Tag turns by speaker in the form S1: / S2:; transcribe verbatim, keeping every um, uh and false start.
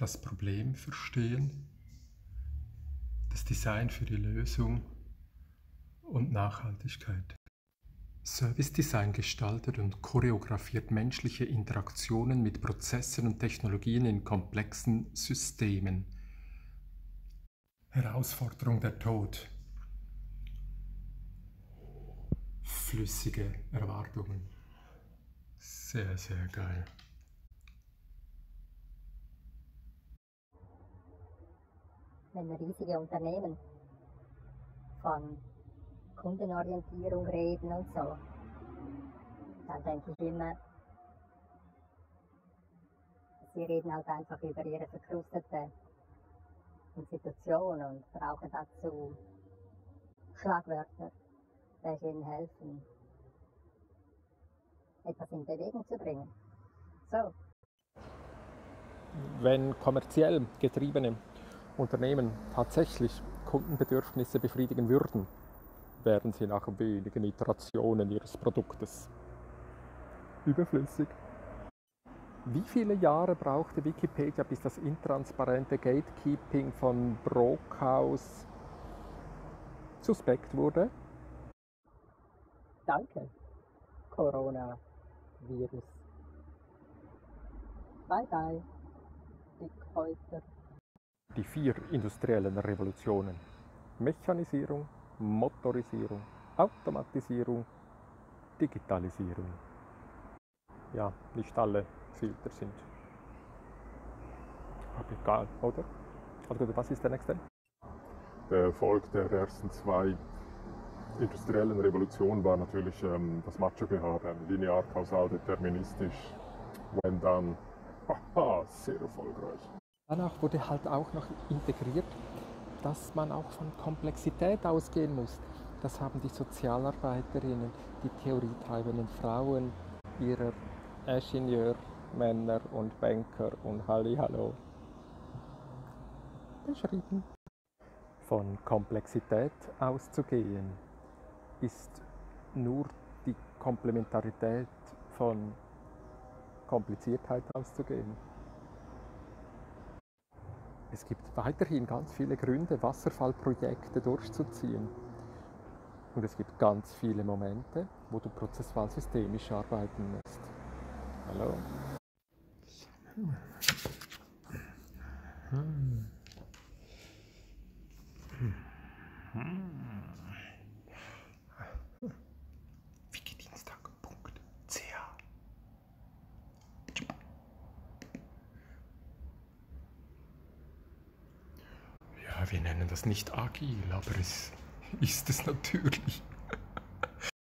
S1: das Problem verstehen, das Design für die Lösung und Nachhaltigkeit. Service Design gestaltet und choreografiert menschliche Interaktionen mit Prozessen und Technologien in komplexen Systemen. Herausforderung der Tod. Flüssige Erwartungen. Sehr, sehr geil.
S2: Wenn riesige Unternehmen von Kundenorientierung reden und so, dann denke ich immer, sie reden halt einfach über ihre verkrustete Institution und brauchen dazu Schlagwörter, welche ihnen helfen, etwas in Bewegung zu bringen. So.
S3: Wenn kommerziell getriebene Unternehmen tatsächlich Kundenbedürfnisse befriedigen würden, wären sie nach wenigen Iterationen ihres Produktes überflüssig. Wie viele Jahre brauchte Wikipedia, bis das intransparente Gatekeeping von Brockhaus suspekt wurde?
S2: Danke, Coronavirus. Bye bye, Dickhäuter.
S3: Die vier industriellen Revolutionen: Mechanisierung, Motorisierung, Automatisierung, Digitalisierung. Ja, nicht alle Filter sind. Aber egal, oder? Also, was ist der nächste?
S4: Der Erfolg der ersten zwei industriellen Revolutionen war natürlich ähm, das Macho-Gehabe, linear, kausal, deterministisch. Wenn dann, haha, sehr erfolgreich.
S3: Danach wurde halt auch noch integriert, dass man auch von Komplexität ausgehen muss. Das haben die Sozialarbeiterinnen, die theorietreibenden Frauen ihrer Ingenieurmänner und Banker und Hallihallo beschrieben. Von Komplexität auszugehen ist nur die Komplementarität von Kompliziertheit auszugehen. Es gibt weiterhin ganz viele Gründe, Wasserfallprojekte durchzuziehen. Und es gibt ganz viele Momente, wo du prozessual systemisch arbeiten musst. Hallo?
S1: Hm. Wikidientag punkt c h Ja, wir nennen das nicht agil, aber es ist es natürlich.